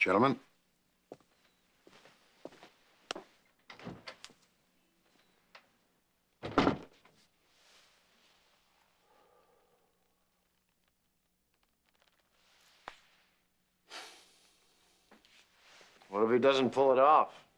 Gentlemen. What if he doesn't pull it off?